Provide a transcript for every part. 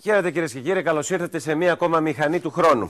Χαίρετε κυρίες και κύριοι, καλώς ήρθατε σε μία ακόμα μηχανή του χρόνου.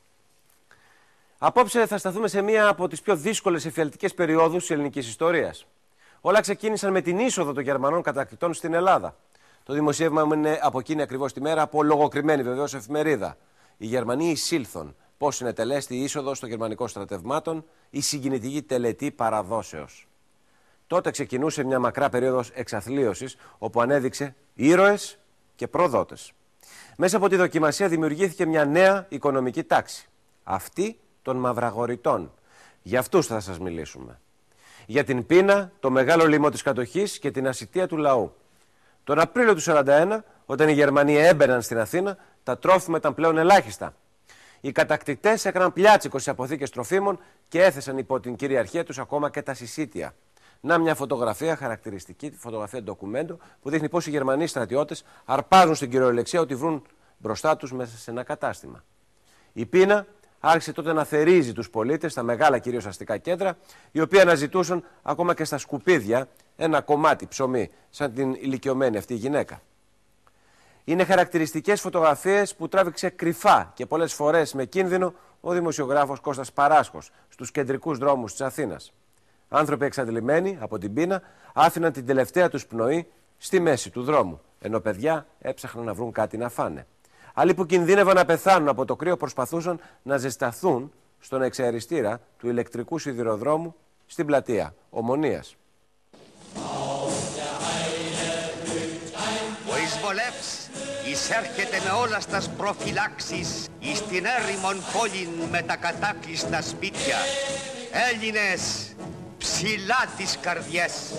Απόψε θα σταθούμε σε μία από τις πιο δύσκολες εφιαλτικές περιόδους της ελληνικής ιστορίας. Όλα ξεκίνησαν με την είσοδο των Γερμανών κατακτητών στην Ελλάδα. Το δημοσίευμα μου είναι από εκείνη ακριβώς τη μέρα, από λογοκριμένη βεβαίως εφημερίδα. Οι Γερμανοί εισήλθον. Πώς συνετελέστη η είσοδος των γερμανικών στρατευμάτων, η συγκινητική τελετή παραδόσεως. Τότε ξεκινούσε μια μακρά περίοδος εξαθλίωσης, όπου ανέδειξε ήρωες και προδότες. Μέσα από τη δοκιμασία δημιουργήθηκε μια νέα οικονομική τάξη. Αυτή των μαυραγορητών. Για αυτούς θα σας μιλήσουμε. Για την πείνα, το μεγάλο λοιμό της κατοχής και την ασιτεία του λαού. Τον Απρίλιο του 1941, όταν οι Γερμανοί έμπαιναν στην Αθήνα, τα τρόφιμα ήταν πλέον ελάχιστα. Οι κατακτητές έκαναν πλιάτσικο στις αποθήκες τροφίμων και έθεσαν υπό την κυριαρχία τους ακόμα και τα συσίτια. Να μια φωτογραφία, χαρακτηριστική φωτογραφία ντοκουμέντο, που δείχνει πώς οι Γερμανοί στρατιώτες αρπάζουν στην κυριολεξία ότι βρουν μπροστά τους μέσα σε ένα κατάστημα. Η πείνα άρχισε τότε να θερίζει τους πολίτες στα μεγάλα κυρίως αστικά κέντρα, οι οποίοι αναζητούσαν ακόμα και στα σκουπίδια ένα κομμάτι ψωμί, σαν την ηλικιωμένη αυτή γυναίκα. Είναι χαρακτηριστικές φωτογραφίες που τράβηξε κρυφά και πολλές φορές με κίνδυνο ο δημοσιογράφος Κώστας Παράσχος στους κεντρικούς δρόμους της Αθήνας. Άνθρωποι εξαντλημένοι από την πείνα άφηναν την τελευταία τους πνοή στη μέση του δρόμου, ενώ παιδιά έψαχναν να βρουν κάτι να φάνε. Άλλοι που κινδύνευαν να πεθάνουν από το κρύο προσπαθούσαν να ζεσταθούν στον εξαεριστήρα του ηλεκτρικού σιδηροδρόμου στην πλατεία Ομονίας. Ο εισβολεύς εισέρχεται με όλα στας προφυλάξεις εις την έρημον πόλην με τα κατάκλειστα σπίτια. Έλληνες, ψηλά τις καρδιές.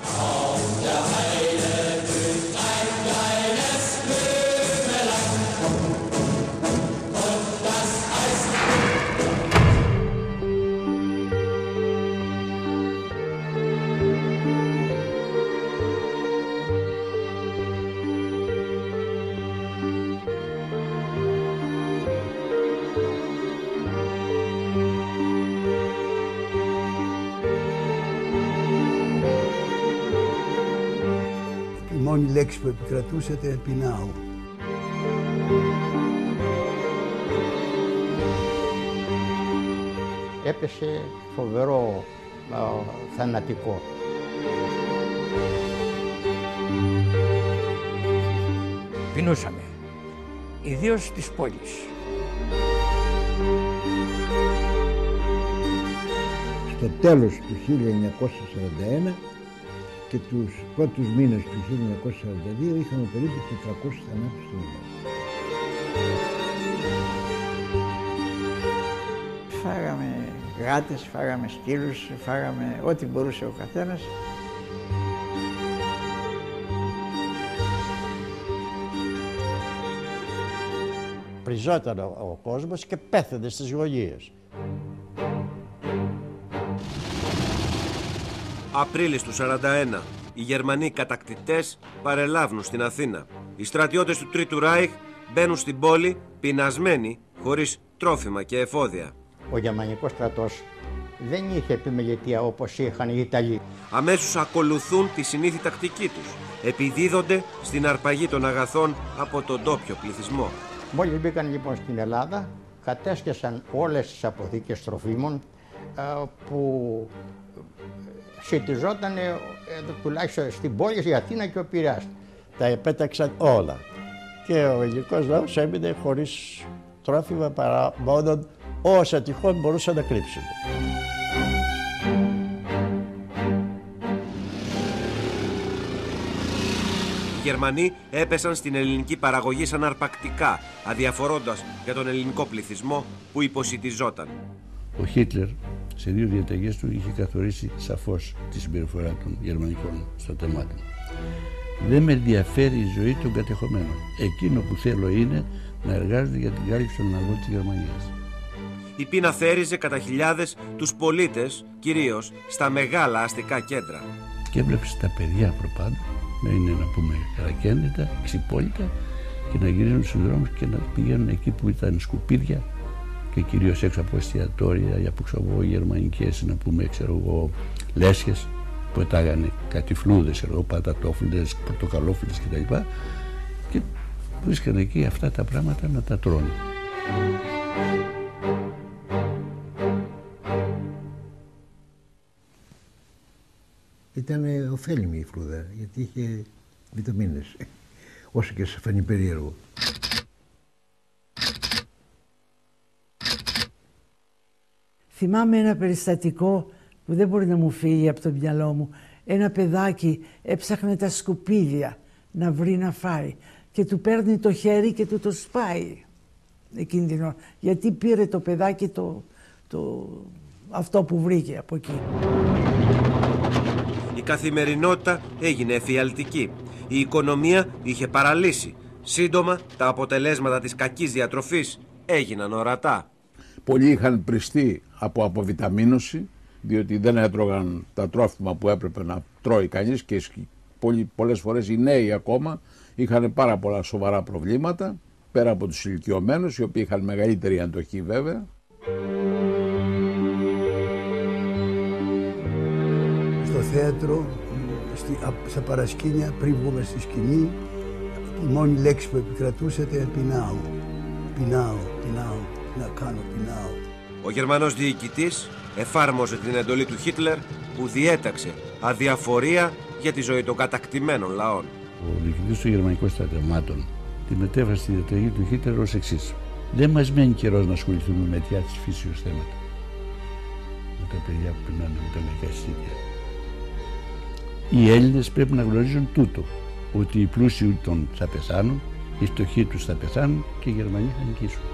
Η μόνη λέξη που επικρατούσε ήταν πεινάω. Έπεσε φοβερό θανατικό. Πεινούσαμε, ιδίως στις πόλεις. Στο τέλος του 1941 και τους πρώτους μήνες του 1942 είχαμε περίπου 400 θανάτους στην ημέρα. Φάγαμε γάτες, φάγαμε σκύλους, φάγαμε ό,τι μπορούσε ο καθένας. Πριζόταν ο κόσμος και πέθανε στις γωνίες. Απρίλης του 1941. Οι Γερμανοί κατακτητές παρελάβουν στην Αθήνα. Οι στρατιώτες του Τρίτου Ράιχ μπαίνουν στην πόλη πεινασμένοι, χωρίς τρόφιμα και εφόδια. Ο γερμανικός στρατός δεν είχε επιμελητία όπως είχαν οι Ιταλοί. Αμέσως ακολουθούν τη συνήθη τακτική τους. Επιδίδονται στην αρπαγή των αγαθών από τον ντόπιο πληθυσμό. Μόλις μπήκαν λοιπόν στην Ελλάδα, κατέσχεσαν όλες τις αποθήκες τροφίμων που σχετιζόταν τουλάχιστον στην πόλη, η Αθήνα και ο Πειραιάς. Τα επέταξαν όλα και ο ελληνικός λαός έμεινε χωρίς τρόφιμα παρά μόνο όσα τυχόν μπορούσαν να κρύψουν. Οι Γερμανοί έπεσαν στην ελληνική παραγωγή σαν αρπακτικά, αδιαφορώντας για τον ελληνικό πληθυσμό που υποσιτιζόταν. Ο Χίτλερ σε δύο διαταγές του είχε καθορίσει σαφώς τη συμπεριφορά των γερμανικών στρατευμάτων. Δεν με ενδιαφέρει η ζωή των κατεχομένων. Εκείνο που θέλω είναι να εργάζονται για την κάλυψη των αναγκών της Γερμανίας. Η πείνα θέριζε κατά χιλιάδες τους πολίτες, κυρίως στα μεγάλα αστικά κέντρα. Και έβλεψε τα παιδιά προπάντων να είναι, να πούμε, καρακίνητα, ξυπόλυτα και να γυρίζουν στους δρόμους και να πηγαίνουν εκεί που ήταν σκουπίδια και κυρίως έξω από εστιατόρια για που ξέρω εγώ γερμανικές, να πούμε, ξέρω εγώ, λέσχες που πετάγανε κάτι φλούδες, πατατόφλουδες, πορτοκαλόφλουδες κτλ. Και βρίσκαν εκεί αυτά τα πράγματα να τα τρώνε. Ήταν ωφέλιμη η φρούδα, γιατί είχε βιταμίνες, όσο και σε φανεί περίεργο. Θυμάμαι ένα περιστατικό που δεν μπορεί να μου φύγει από το μυαλό μου. Ένα παιδάκι έψαχνε τα σκουπίδια να βρει να φάει και του παίρνει το χέρι και του το σπάει εκείνη την ώρα. Γιατί πήρε το παιδάκι αυτό που βρήκε από εκεί. Η καθημερινότητα έγινε εφιαλτική. Η οικονομία είχε παραλύσει. Σύντομα τα αποτελέσματα της κακής διατροφής έγιναν ορατά. Πολλοί είχαν πριστεί από αποβιταμίνωση, διότι δεν έτρωγαν τα τρόφιμα που έπρεπε να τρώει κανείς και πολλές φορές οι νέοι ακόμα είχαν πάρα πολλά σοβαρά προβλήματα, πέρα από τους ηλικιωμένους, οι οποίοι είχαν μεγαλύτερη αντοχή βέβαια. Στο θέατρο, στα παρασκήνια, πριν βγούμε στη σκηνή, η μόνη λέξη που επικρατούσε ήταν πεινάω. Πεινάω, πεινάω, να κάνω, πεινάω. Ο Γερμανός διοικητής εφάρμοσε την εντολή του Χίτλερ που διέταξε αδιαφορία για τη ζωή των κατακτημένων λαών. Ο διοικητής των γερμανικών στρατευμάτων τη μετέφρασε τη διαταγή του Χίτλερ ως εξής: δεν μας μένει καιρός να ασχοληθούμε με αιτιά της φύσεως θέματα. Με τα παιδιά που πεινάνε με τα λαϊκά συσίτια. Οι Έλληνες πρέπει να γνωρίζουν τούτο, ότι οι πλούσιοι των θα πεθάνουν, οι φτωχοί τους θα πεθάνουν και οι Γερμανοί θα νικήσουν.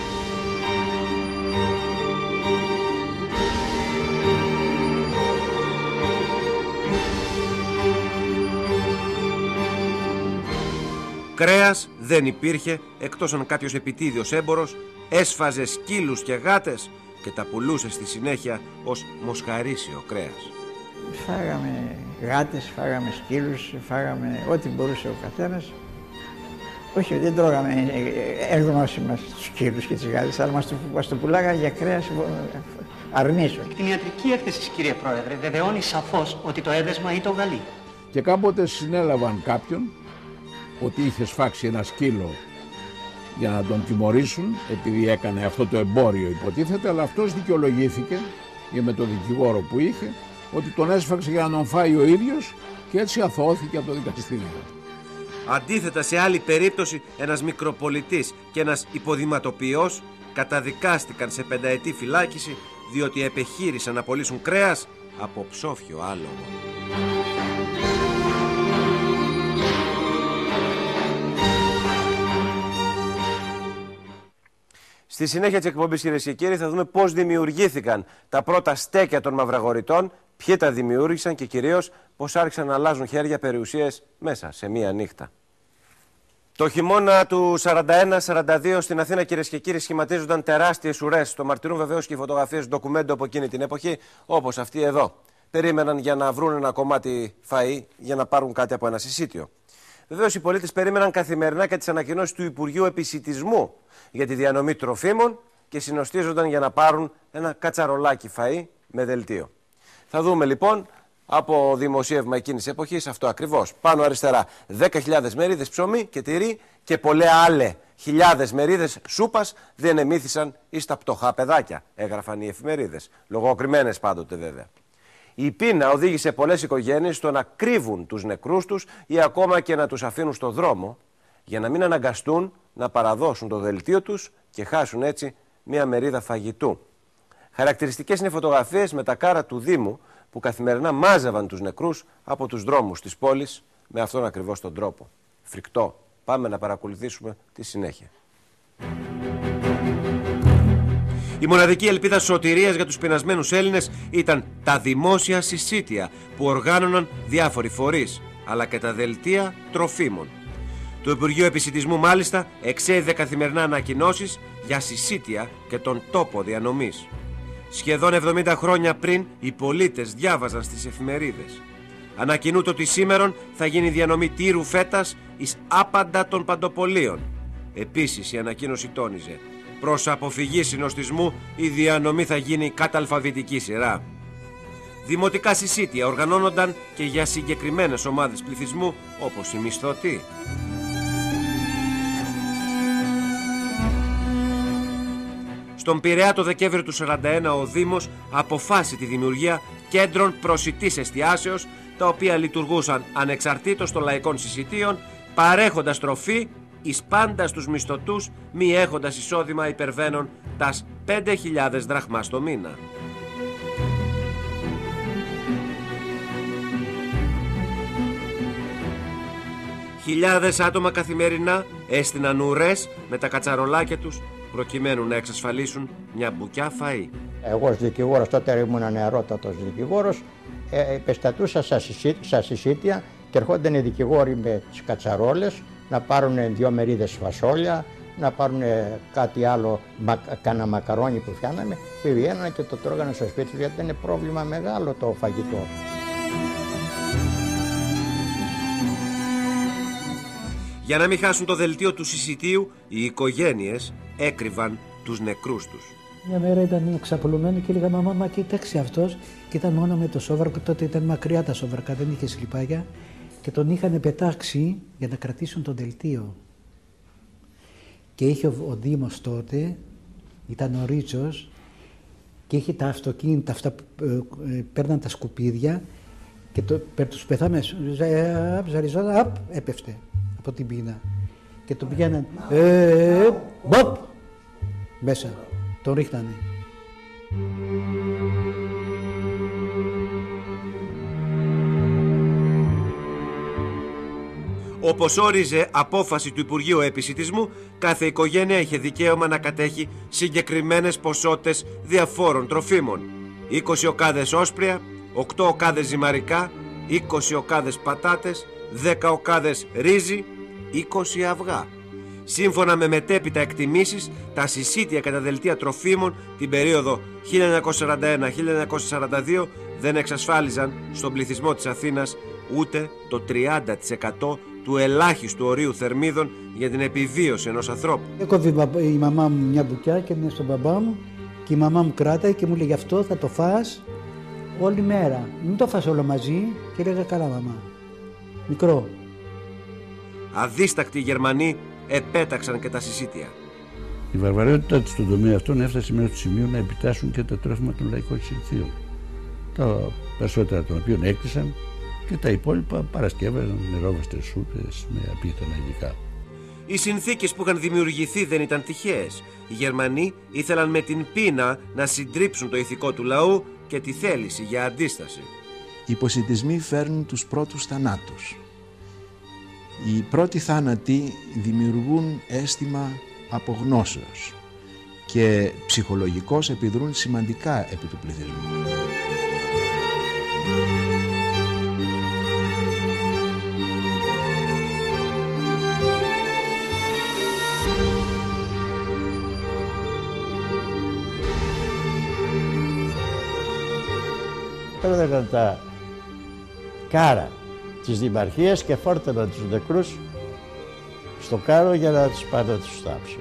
Κρέας δεν υπήρχε, εκτός αν κάποιος επιτίδιος έμπορος έσφαζε σκύλους και γάτες και τα πουλούσε στη συνέχεια ως μοσχαρίσιο κρέας. Φάγαμε γάτες, φάγαμε σκύλους, φάγαμε ό,τι μπορούσε ο καθένας. Όχι, δεν τρώγαμε εγνώσιμα τους σκύλους και τις γάτες, αλλά μας το πουλάγανε για κρέας αρνήσεων. Η κτηνιατρική έκθεση, κύριε Πρόεδρε, βεβαιώνει σαφώς ότι το έδεσμα ήταν γαλή. Και κάποτε συνέλαβαν κάποιον ότι είχε σφάξει ένα σκύλο για να τον τιμωρήσουν επειδή έκανε αυτό το εμπόριο υποτίθεται, αλλά αυτός δικαιολογήθηκε με τον δικηγόρο που είχε ότι τον έσφαξε για να τον φάει ο ίδιος και έτσι αθωώθηκε από το δικαστήριο. Αντίθετα, σε άλλη περίπτωση, ένας μικροπολιτής και ένας υποδηματοποιός καταδικάστηκαν σε 5ετή φυλάκιση διότι επεχείρησαν να πωλήσουν κρέας από ψόφιο άλογο. Στη συνέχεια της εκπομπής, κυρίες και κύριοι, θα δούμε πώς δημιουργήθηκαν τα πρώτα στέκια των μαυραγορητών, ποιοι τα δημιούργησαν και κυρίως πώς άρχισαν να αλλάζουν χέρια περιουσίες μέσα σε μία νύχτα. Το χειμώνα του 41-42 στην Αθήνα, κυρίες και κύριοι, σχηματίζονταν τεράστιες ουρές. Το μαρτυρούν βεβαίως και οι φωτογραφίες ντοκουμέντο από εκείνη την εποχή, όπως αυτή εδώ. Περίμεναν για να βρουν ένα κομμάτι φαΐ για να πάρουν κάτι από ένα συσίτιο. Βεβαίως οι πολίτες περίμεναν καθημερινά και τις ανακοινώσεις του Υπουργείου Επισιτισμού για τη διανομή τροφίμων και συνοστίζονταν για να πάρουν ένα κατσαρολάκι φαΐ με δελτίο. Θα δούμε λοιπόν από δημοσίευμα εκείνης εποχής αυτό ακριβώς. Πάνω αριστερά 10.000 μερίδες ψωμί και τυρί και πολλές άλλες χιλιάδες μερίδες σούπας δεν εμήθησαν εις τα πτωχά παιδάκια, έγραφαν οι εφημερίδες, λογοκριμένες πάντοτε βέβαια. Η πείνα οδήγησε πολλές οικογένειες στο να κρύβουν τους νεκρούς τους ή ακόμα και να τους αφήνουν στο δρόμο για να μην αναγκαστούν να παραδώσουν το δελτίο τους και χάσουν έτσι μία μερίδα φαγητού. Χαρακτηριστικές είναι φωτογραφίες με τα κάρα του Δήμου που καθημερινά μάζευαν τους νεκρούς από τους δρόμους της πόλης με αυτόν ακριβώς τον τρόπο. Φρικτό. Πάμε να παρακολουθήσουμε τη συνέχεια. Η μοναδική ελπίδα σωτηρίας για τους πεινασμένους Έλληνες ήταν τα δημόσια συσίτια που οργάνωναν διάφοροι φορείς, αλλά και τα δελτία τροφίμων. Το Υπουργείο Επισιτισμού μάλιστα εξέδιδε καθημερινά ανακοινώσεις για συσίτια και τον τόπο διανομής. Σχεδόν 70 χρόνια πριν οι πολίτες διάβαζαν στις εφημερίδες. Ανακοινούται ότι σήμερον θα γίνει διανομή τύρου φέτας εις άπαντα των παντοπολίων. Επίσης η ανακοίνωση τόνιζε: προς αποφυγή συνοστισμού η διανομή θα γίνει κατά αλφαβητική σειρά. Δημοτικά συσίτια οργανώνονταν και για συγκεκριμένες ομάδες πληθυσμού όπως οι μισθωτοί. Στον Πειραιά το Δεκέμβριο του 1941 ο Δήμος αποφάσισε τη δημιουργία κέντρων προσιτής εστιάσεως, τα οποία λειτουργούσαν ανεξαρτήτως των λαϊκών συσιτίων, παρέχοντας τροφή εις πάντα στους μισθωτούς, μη έχοντας εισόδημα υπερβαίνων τας 5.000 δραχμάς το μήνα. Χιλιάδες άτομα καθημερινά έστειναν ουρές με τα κατσαρολάκια τους προκειμένου να εξασφαλίσουν μια μπουκιά φαΐ. Εγώ ως δικηγόρος, τότε ήμουν νεαρότατος δικηγόρος, επεστατούσα στα συσίτια και ερχόνταν οι δικηγόροι με τις κατσαρόλες να πάρουν 2 μερίδες φασόλια, να πάρουν κάτι άλλο, κάνα μακαρόνι που φτιάναμε, πηγαίνανε και το τρώγανε στο σπίτι, γιατί δεν είναι πρόβλημα μεγάλο το φαγητό. Για να μην χάσουν το δελτίο του συσιτίου, οι οικογένειες έκρυβαν τους νεκρούς τους. Μια μέρα ήταν ξαπλωμένοι και έλεγα «Μαμά, κοίταξε αυτός», και ήταν μόνο με το σόβαρκο, τότε ήταν μακριά τα σόβαρκα, δεν είχε σλιπάκια, και τον είχαν πετάξει για να κρατήσουν το δελτίο. Και είχε ο Δήμος τότε, ήταν ο Ρίτσος, και είχε τα αυτοκίνητα αυτά που παίρναν τα σκουπίδια και τους πεθάμε, ζαριζόταν, έπεφτε από την πείνα. Και τον πηγαίναν, μποπ, μέσα, τον ρίχνανε. Όπως όριζε απόφαση του Υπουργείου Επισιτισμού, κάθε οικογένεια είχε δικαίωμα να κατέχει συγκεκριμένες ποσότητες διαφόρων τροφίμων. 20 οκάδες όσπρια, 8 οκάδες ζυμαρικά, 20 οκάδες πατάτες, 10 οκάδες ρύζι, 20 αυγά. Σύμφωνα με μετέπειτα εκτιμήσεις, τα συσίτια κατά δελτία τροφίμων την περίοδο 1941-1942 δεν εξασφάλιζαν στον πληθυσμό της Αθήνας ούτε το 30% του ελάχιστου ορίου θερμίδων για την επιβίωση ενός ανθρώπου. Έκοβε η μαμά μου μια μπουκιά και είναι στον μπαμπά μου, και η μαμά μου κράταγε και μου λέει, γι' αυτό θα το φας όλη μέρα. Μην το φας όλο μαζί. Και έλεγα, καλά μαμά, μικρό. Αδίστακτοι οι Γερμανοί επέταξαν και τα συσίτια. Η βαρβαρότητα της στον τομέα αυτών έφτασε μέχρι το σημείο να επιτάσσουν και τα τρόφιμα των λαϊκών συσιτίων, τα περισσότερα των οποίων έκτισαν, και τα υπόλοιπα παρασκεύαζαν νερόβαστες σούπες με απίθανα υλικά. Οι συνθήκες που είχαν δημιουργηθεί δεν ήταν τυχαίες. Οι Γερμανοί ήθελαν με την πείνα να συντρίψουν το ηθικό του λαού και τη θέληση για αντίσταση. Οι υποσιτισμοί φέρνουν τους πρώτους θανάτους. Οι πρώτοι θάνατοι δημιουργούν αίσθημα απογνώσεως και ψυχολογικώς επιδρούν σημαντικά επί του πληθυσμού. Παίρνανε τα κάρα της Δημαρχίας και φόρτωναν τους νεκρούς στο κάρο για να τους πάνε να τους θάψουν.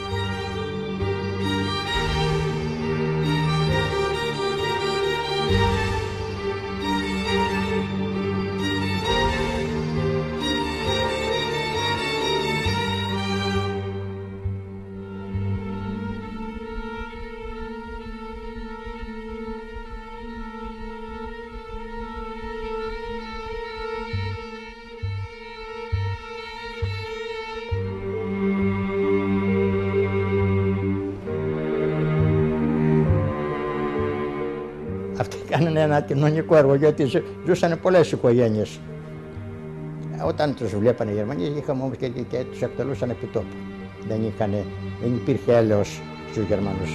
Αυτοί κάνανε ένα κοινωνικό έργο, γιατί ζούσαν πολλές οικογένειες. Όταν τους βλέπανε οι Γερμανοί, είχαμε όμως και τους εκτελούσαν επί τόπου. Δεν υπήρχε έλεος στους Γερμανούς.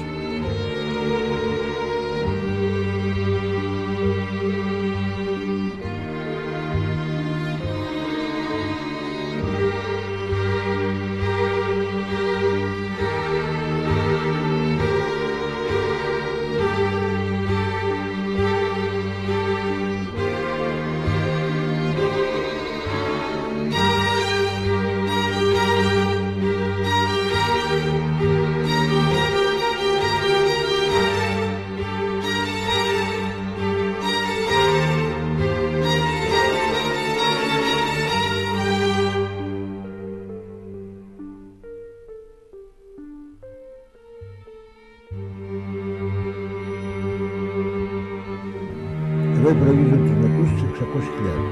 εδώ υπολογίζουν τους νεκρούς στους 600.000.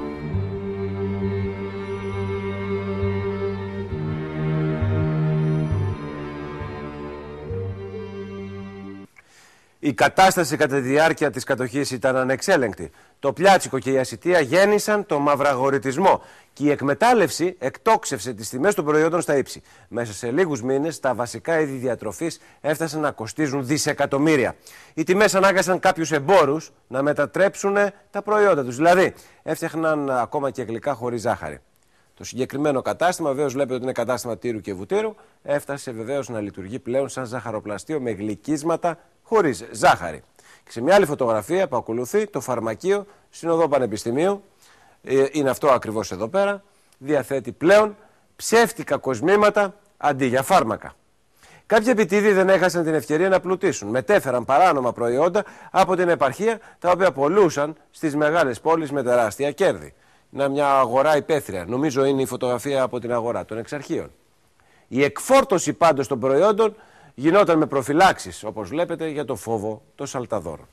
Η κατάσταση κατά τη διάρκεια της κατοχής ήταν ανεξέλεγκτη. Το πλιάτσικο και η ασιτεία γέννησαν το μαυραγορητισμό και η εκμετάλλευση εκτόξευσε τις τιμές των προϊόντων στα ύψη. Μέσα σε λίγους μήνες τα βασικά είδη διατροφής έφτασαν να κοστίζουν δισεκατομμύρια. Οι τιμές ανάγκασαν κάποιους εμπόρους να μετατρέψουν τα προϊόντα τους. Δηλαδή, έφτιαχναν ακόμα και γλυκά χωρίς ζάχαρη. Το συγκεκριμένο κατάστημα, βεβαίως βλέπετε ότι είναι κατάστημα τύρου και βουτύρου, έφτασε βεβαίως να λειτουργεί πλέον σαν ζαχαροπλαστείο με γλυκίσματα χωρίς ζάχαρη. Και σε μια άλλη φωτογραφία που ακολουθεί, το φαρμακείο στην οδό Πανεπιστημίου, είναι αυτό ακριβώς εδώ πέρα, διαθέτει πλέον ψεύτικα κοσμήματα αντί για φάρμακα. Κάποιοι επιτίδοι δεν έχασαν την ευκαιρία να πλουτίσουν. Μετέφεραν παράνομα προϊόντα από την επαρχία, τα οποία πολλούσαν στις μεγάλες πόλεις με τεράστια κέρδη. Είναι μια αγορά υπαίθρια. Νομίζω είναι η φωτογραφία από την αγορά των εξαρχείων. Η εκφόρτωση πάντως των προϊόντων γινόταν με προφυλάξεις, όπως βλέπετε, για το φόβο των σαλταδόρων.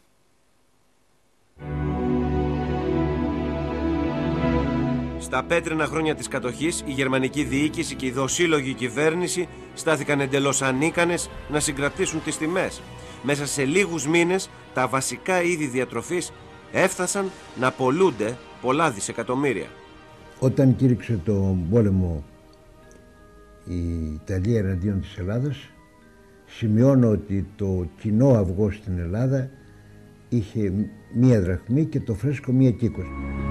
Στα πέτρινα χρόνια της κατοχής, η γερμανική διοίκηση και η δοσύλλογη κυβέρνηση στάθηκαν εντελώς ανίκανες να συγκρατήσουν τις τιμές. Μέσα σε λίγους μήνες, τα βασικά είδη διατροφής έφτασαν να πωλούνται πολλά δισεκατομμύρια. Όταν κήρυξε τον πόλεμο η Ιταλία εναντίον της Ελλάδας, σημειώνω ότι το κοινό αυγό στην Ελλάδα είχε 1 δραχμή και το φρέσκο 1 κύκος.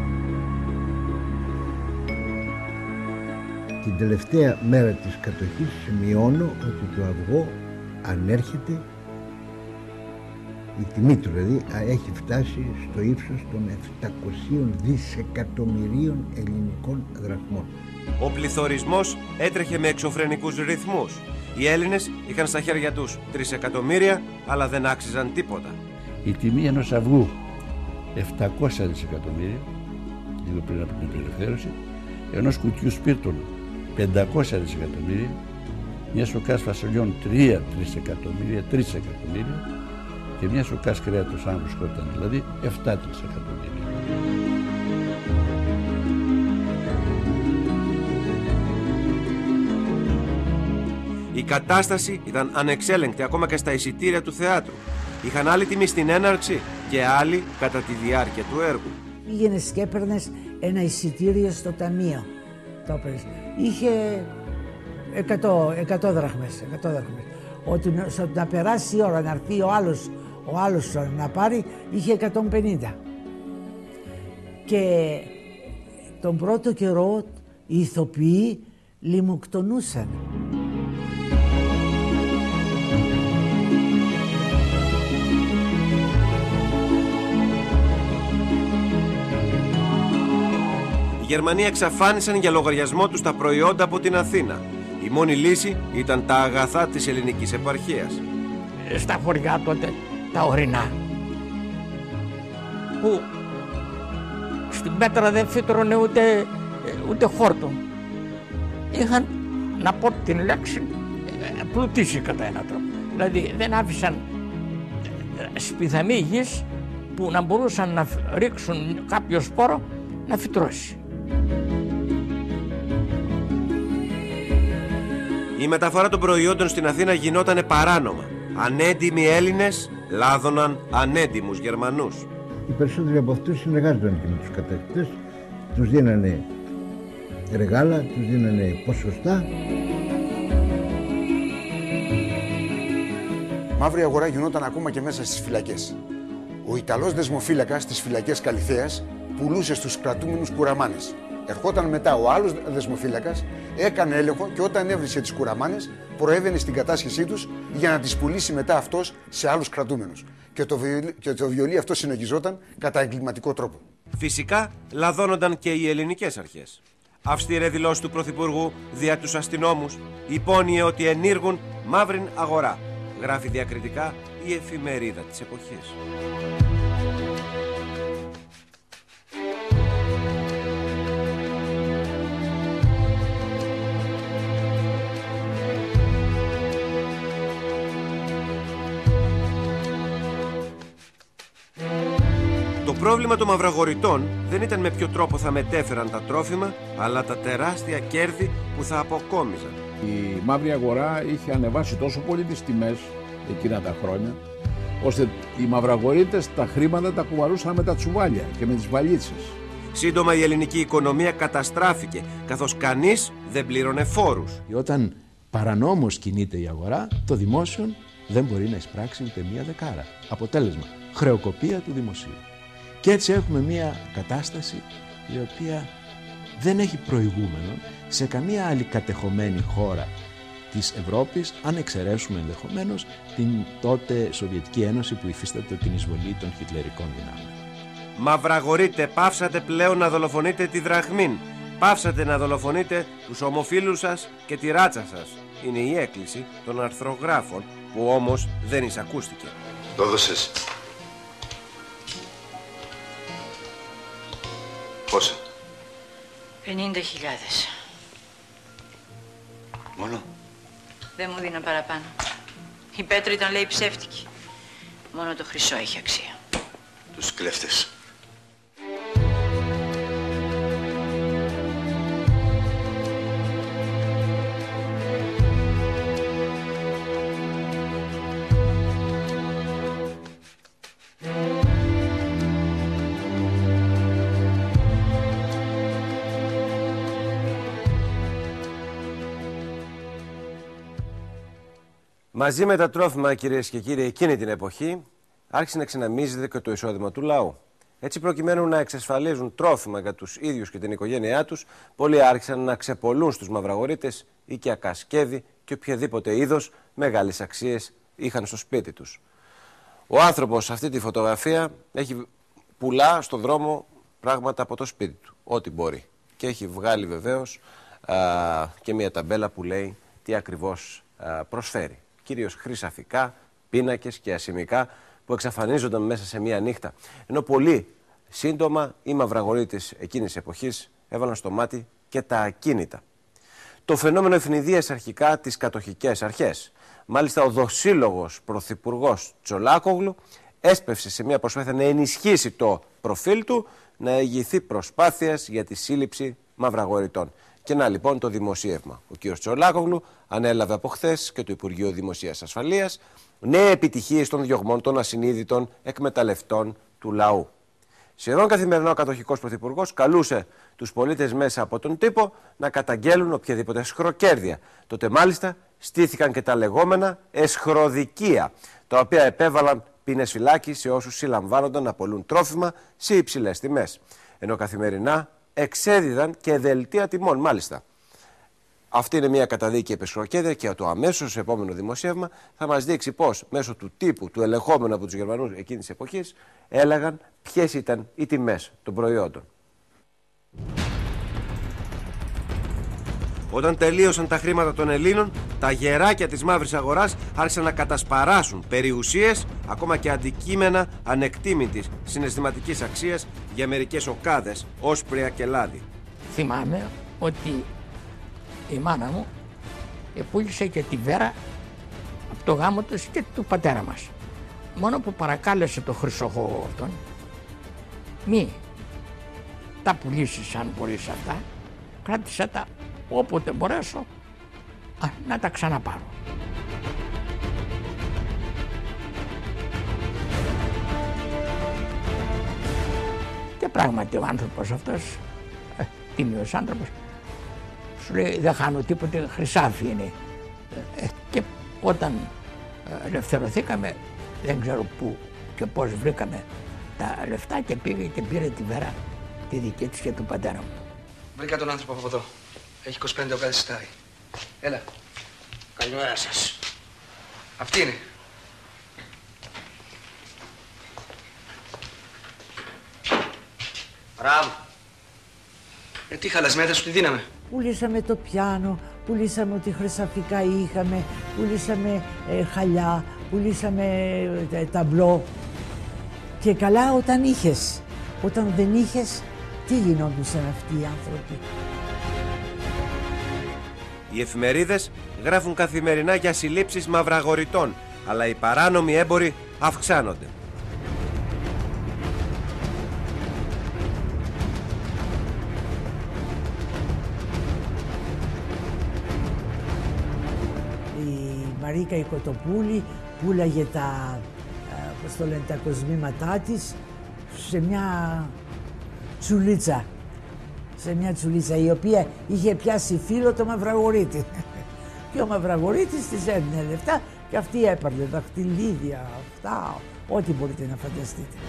Την τελευταία μέρα της κατοχής σημειώνω ότι το αυγό ανέρχεται, η τιμή του δηλαδή, έχει φτάσει στο ύψος των 700 δισεκατομμυρίων ελληνικών δραχμών. Ο πληθωρισμός έτρεχε με εξωφρενικούς ρυθμούς. Οι Έλληνες είχαν στα χέρια τους 3 εκατομμύρια, αλλά δεν άξιζαν τίποτα. Η τιμή ενός αυγού 700 δισεκατομμύρια, λίγο πριν από την απελευθέρωση, ενός κουτιού σπίρτων 500 δισεκατομμύρια, μια σοκάς φασολιών 3 εκατομμύρια και μια σοκάς κρέατος, αν βρισκόταν δηλαδή, 7 εκατομμύρια. Η κατάσταση ήταν ανεξέλεγκτη ακόμα και στα εισιτήρια του θεάτρου. Είχαν άλλη τιμή στην έναρξη και άλλη κατά τη διάρκεια του έργου. Πήγαινες και έπαιρνες ένα εισιτήριο στο ταμείο. Το έπαιρνες. Είχε 100 δραχμές. Ότι να περάσει η ώρα, να έρθει ο άλλος να πάρει, είχε 150. Και τον πρώτο καιρό οι ηθοποιοί λιμοκτονούσαν. Οι Γερμανοί εξαφάνισαν για λογαριασμό τους τα προϊόντα από την Αθήνα. Η μόνη λύση ήταν τα αγαθά της ελληνικής επαρχίας. Στα χωριά τότε, τα ορεινά, που στην Πέτρα δεν φύτρωνε ούτε χόρτο, είχαν, να πω την λέξη, πλουτίσει κατά έναν τρόπο. Δηλαδή δεν άφησαν σπιθαμή γης που να μπορούσαν να ρίξουν κάποιο σπόρο να φυτρώσει. Η μεταφορά των προϊόντων στην Αθήνα γινόταν παράνομα. Ανέντιμοι Έλληνες λάδωναν ανέντιμους Γερμανούς. Οι περισσότεροι από αυτούς συνεργάζονταν και με τους κατακτητές, τους δίνανε ρεγάλα, τους δίνανε ποσοστά. Μαύρη αγορά γινόταν ακόμα και μέσα στις φυλακές. Ο Ιταλός δεσμοφύλακας στις φυλακές Καλιθέας πουλούσε στους κρατούμενους κουραμάνες. Ερχόταν μετά ο άλλος δεσμοφύλακας, έκανε έλεγχο και όταν έβρισε τις κουραμάνες, προέβαινε στην κατάσχεσή τους για να τις πουλήσει μετά αυτός σε άλλους κρατούμενους. Και το βιολί αυτό συνεχιζόταν κατά εγκληματικό τρόπο. Φυσικά λαδώνονταν και οι ελληνικές αρχές. Αυστηρέ δηλώσεις του Πρωθυπουργού δια τους αστυνόμους υπόνοιε ότι ενήργουν μαύρην αγορά. Γράφει διακριτικά η εφημερίδα της εποχής. Το πρόβλημα των μαυραγορητών δεν ήταν με ποιο τρόπο θα μετέφεραν τα τρόφιμα, αλλά τα τεράστια κέρδη που θα αποκόμιζαν. Η μαύρη αγορά είχε ανεβάσει τόσο πολύ τις τιμές εκείνα τα χρόνια, ώστε οι μαυραγορείτες τα χρήματα τα κουβαλούσαν με τα τσουβάλια και με τις βαλίτσες. Σύντομα η ελληνική οικονομία καταστράφηκε, καθώς κανείς δεν πλήρωνε φόρους. Όταν παρανόμως κινείται η αγορά, το δημόσιο δεν μπορεί να εισπράξει ούτε μία δεκάρα. Αποτέλεσμα, χρεοκοπία του δημοσίου. Και έτσι έχουμε μία κατάσταση η οποία δεν έχει προηγούμενο σε καμία άλλη κατεχομένη χώρα της Ευρώπης, αν εξαιρέσουμε ενδεχομένως την τότε Σοβιετική Ένωση που υφίσταται την εισβολή των χιτλερικών δυνάμεων. Μαυραγορείτε, πάυσατε πλέον να δολοφονείτε τη δραχμήν. Πάυσατε να δολοφονείτε τους ομοφίλους σας και τη ράτσα σας. Είναι η έκκληση των αρθρογράφων που όμως δεν εισακούστηκε. Το έδωσες. Πόσα? 50.000. Μόνο? Δεν μου δίναν παραπάνω. Η Πέτρα ήταν, λέει, ψεύτικη. Μόνο το χρυσό έχει αξία. Τους κλέφτες. Μαζί με τα τρόφιμα, κυρίες και κύριοι, εκείνη την εποχή άρχισε να ξεναμίζεται και το εισόδημα του λαού. Έτσι, προκειμένου να εξασφαλίζουν τρόφιμα για τους ίδιους και την οικογένειά τους, πολλοί άρχισαν να ξεπολούν στους μαυραγορείτες οικιακά σκεύη και οποιαδήποτε είδος μεγάλες αξίες είχαν στο σπίτι τους. Ο άνθρωπος σε αυτή τη φωτογραφία πουλά στον δρόμο πράγματα από το σπίτι του, ό,τι μπορεί. Και έχει βγάλει βεβαίως και μια ταμπέλα που λέει τι ακριβώς προσφέρει. Κυρίως χρυσαφικά, πίνακες και ασημικά που εξαφανίζονταν μέσα σε μία νύχτα. Ενώ πολύ σύντομα οι μαυραγορείτες εκείνης της εποχής έβαλαν στο μάτι και τα ακίνητα. Το φαινόμενο ευνηδίασε αρχικά τις κατοχικές αρχές. Μάλιστα ο δοσύλλογος πρωθυπουργός Τσολάκογλου έσπευσε σε μια προσπάθεια να ενισχύσει το προφίλ του, να ηγηθεί προσπάθειας για τη σύλληψη μαυραγορειτών. Και να λοιπόν το δημοσίευμα. Ο κ. Τσολάκογλου ανέλαβε από χθες και το Υπουργείο Δημοσίας Ασφαλείας νέα επιτυχίες των διωγμών των ασυνείδητων εκμεταλλευτών του λαού. Σχεδόν καθημερινά ο κατοχικός πρωθυπουργός καλούσε τους πολίτες μέσα από τον τύπο να καταγγέλουν οποιαδήποτε εσχροκέρδεια. Τότε μάλιστα στήθηκαν και τα λεγόμενα εσχροδικεία, τα οποία επέβαλαν ποινές φυλάκη σε όσους συλλαμβάνονταν να πωλούν τρόφιμα σε υψηλές τιμές. Ενώ καθημερινά εξέδιδαν και δελτία τιμών, μάλιστα. Αυτή είναι μια καταδίκη επισχροκέρδεια και το αμέσως επόμενο δημοσίευμα θα μας δείξει πώς μέσω του τύπου, του ελεγχόμενου από τους Γερμανούς εκείνης της εποχής, έλεγαν ποιες ήταν οι τιμές των προϊόντων. Όταν τελείωσαν τα χρήματα των Ελλήνων, τα γεράκια της μαύρης αγοράς άρχισαν να κατασπαράσουν περιουσίες, ακόμα και αντικείμενα ανεκτήμητης συναισθηματικής αξίας για μερικές οκάδες, όσπρια και λάδι. Θυμάμαι ότι η μάνα μου πούλησε και τη Βέρα από το γάμο της και του πατέρα μας. Μόνο που παρακάλεσε το χρυσοχώο αυτόν, μη τα πουλήσεις αν μπορείς αυτά, κράτησε τα όποτε μπορέσω να τα ξαναπάρω. Και πράγματι ο άνθρωπος αυτός, τίμιος άνθρωπος, σου λέει δεν χάνω τίποτε, χρυσάφι είναι. Και όταν ελευθερωθήκαμε, δεν ξέρω πού και πώς βρήκαμε τα λεφτά και πήγε και πήρε τη Βέρα, τη δική της και του πατέρα μου. Βρήκα τον άνθρωπο από εδώ. Έχει 25 ο κάθε σιτάρι. Έλα. Καλημέρα σας. Αυτή είναι. Μπράβο. Τι χαλασμένα σου τη δίναμε. Πουλήσαμε το πιάνο, πουλήσαμε ό,τι χρυσαφικά είχαμε, πουλήσαμε χαλιά, πουλήσαμε ταμπλό. Και καλά όταν είχες. Όταν δεν είχες, τι γινόντουσαν αυτοί οι άνθρωποι. Οι εφημερίδες γράφουν καθημερινά για συλλήψεις μαυραγορειτών, αλλά οι παράνομοι έμποροι αυξάνονται. Μαρίκα η Κοτοπούλη πουλάγε τα, πώς το λένε, τα κοσμήματά της σε μια τσουλίτσα. Σε μια τσουλίτσα η οποία είχε πιάσει φίλο το Μαυραγωρίτη. Και ο Μαυραγορίτης της έδινε λεφτά και αυτή έπαιρνε δαχτυλίδια, αυτά, ό,τι μπορείτε να φανταστείτε.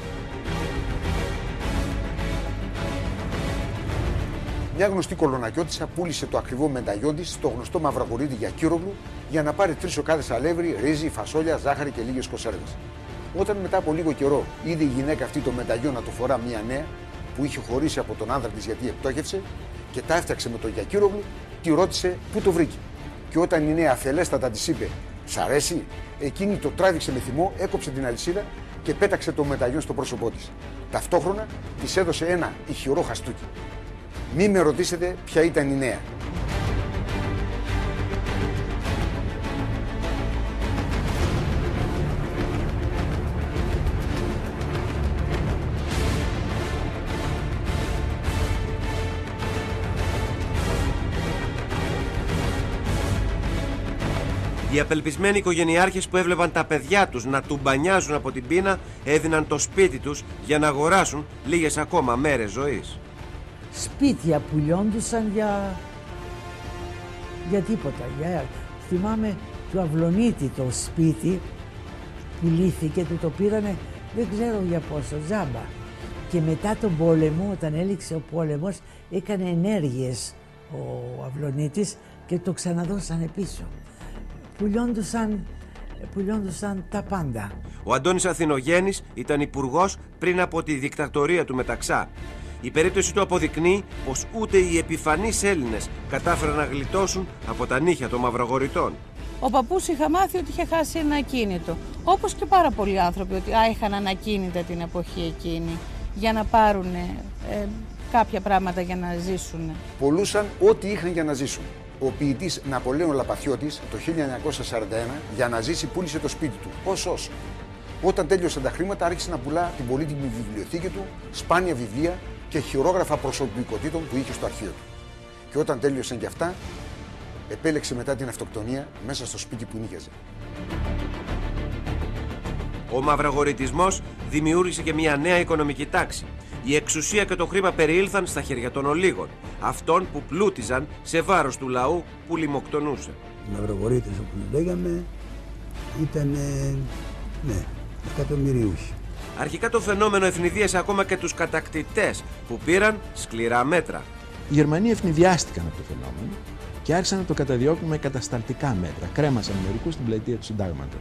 Μια γνωστή κολονακιώτισσα πούλησε το ακριβό μενταγιόν της στο γνωστό Μαυραγωρίτη για Κύρογλου για να πάρει 3 οκάδες αλεύρι, ρύζι, φασόλια, ζάχαρη και λίγες κονσέρβες. Όταν μετά από λίγο καιρό είδε η γυναίκα αυτή το μενταγιόν να το φορά μια νέα που είχε χωρίσει από τον άνδρα της γιατί εκτόχευσε και τα έφτιαξε με το Γιακύρογλου, τη ρώτησε πού το βρήκε. Και όταν η νέα αφελέστατα της είπε «Σ' αρέσει», εκείνη το τράβηξε με θυμό, έκοψε την αλυσίδα και πέταξε το μενταγιόν στο πρόσωπό της. Ταυτόχρονα της έδωσε ένα ηχηρό χαστούκι. Μη με ρωτήσετε ποια ήταν η νέα. Οι απελπισμένοι οικογενειάρχες που έβλεπαν τα παιδιά τους να τουμπανιάζουν από την πείνα έδιναν το σπίτι τους για να αγοράσουν λίγες ακόμα μέρες ζωής. Σπίτια που λιόντουσαν για τίποτα. Θυμάμαι του Αυλονίτη το σπίτι πουλήθηκε, του το πήρανε δεν ξέρω για πόσο, τζάμπα. Και μετά τον πόλεμο, όταν έληξε ο πόλεμος, έκανε ενέργειες ο Αυλονίτης και το ξαναδώσανε πίσω. Πουλιόντουσαν τα πάντα. Ο Αντώνης Αθηνογέννης ήταν υπουργός πριν από τη δικτατορία του Μεταξά. Η περίπτωση του αποδεικνύει πως ούτε οι επιφανείς Έλληνες κατάφεραν να γλιτώσουν από τα νύχια των Μαυρογορητών. Ο παππούς είχα μάθει ότι είχε χάσει ένα ακίνητο. Όπως και πάρα πολλοί άνθρωποι ότι είχαν ανακίνητα την εποχή εκείνη για να πάρουν κάποια πράγματα για να ζήσουν. Πουλούσαν ό,τι είχαν για να ζήσουν. Ο ποιητής Ναπολέων Λαπαθιώτης το 1941 για να ζήσει πούλησε το σπίτι του, όσο. Όταν τέλειωσαν τα χρήματα άρχισε να πουλά την πολύτιμη βιβλιοθήκη του, σπάνια βιβλία και χειρόγραφα προσωπικότητων που είχε στο αρχείο του. Και όταν τέλειωσαν και αυτά, επέλεξε μετά την αυτοκτονία μέσα στο σπίτι που νοίκιαζε. Ο μαυραγορητισμός δημιούργησε και μια νέα οικονομική τάξη. Η εξουσία και το χρήμα περιήλθαν στα χέρια των ολίγων, αυτών που πλούτιζαν σε βάρος του λαού που λιμοκτονούσε. Οι μαυραγορείτες, όπως λέγαμε, ήταν εκατομμυρίους. Αρχικά το φαινόμενο ευνηδίασε ακόμα και τους κατακτητές που πήραν σκληρά μέτρα. Οι Γερμανοί ευνηδιάστηκαν από το φαινόμενο και άρχισαν να το καταδιώκουν με κατασταλτικά μέτρα. Κρέμασαν μερικούς στην πλατεία του Συντάγματος.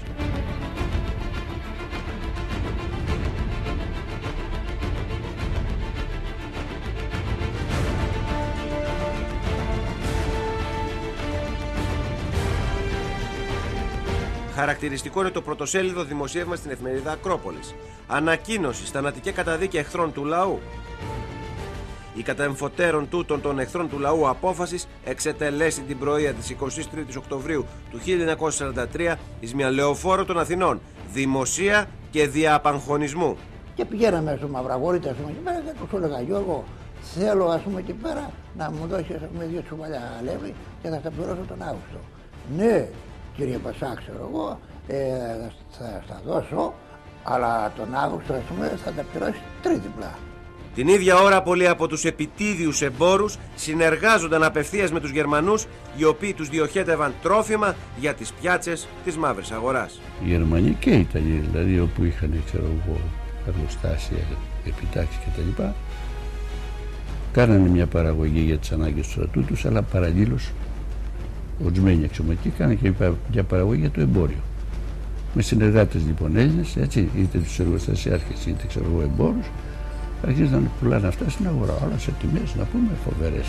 Χαρακτηριστικό είναι το πρωτοσέλιδο δημοσίευμα στην εφημερίδα Ακρόπολης. Ανακοίνωση θανατική καταδίκη εχθρών του λαού. Η καταεμφωτέρων τούτων των εχθρών του λαού απόφασης εξετελέσει την πρωία της 23ης Οκτωβρίου του 1943 εις μια λεωφόρο των Αθηνών, δημοσία και δια απαγχωνισμού. Και πηγαίναμε στο Μαυραγόρητα, και πέρα και του έλεγα Γιώργο, θέλω εκεί πέρα να μου δώσεις 2 τσουβάλια αλεύρι και θα τα πληρώσω τον Αύγουστο. Ναι, κύριε Πασά, ξέρω εγώ, θα τα δώσω, αλλά τον Αύγουστο θα τα πληρώσει τρίτιπλα. Την ίδια ώρα πολλοί από τους επιτίδιους εμπόρους συνεργάζονταν απευθείας με τους Γερμανούς, οι οποίοι τους διοχέτευαν τρόφιμα για τις πιάτσες της μαύρης αγοράς. Οι Γερμανοί και οι Ιταλοί, δηλαδή όπου είχαν εργοστάσια, επιτάξεις κτλ. Κάνανε μια παραγωγή για τις ανάγκες του στρατού τους, αλλά παραλλήλως ορισμένοι αξιωματικοί κάνανε και μια παραγωγή για το εμπόριο. Με συνεργάτες λοιπόν Έλληνες, έτσι, είτε τους εργοστασιάρχες είτε εμπόρους, αρχίζαν να πουλάνε αυτά στην αγορά, αλλά σε τιμές να πούμε φοβερές.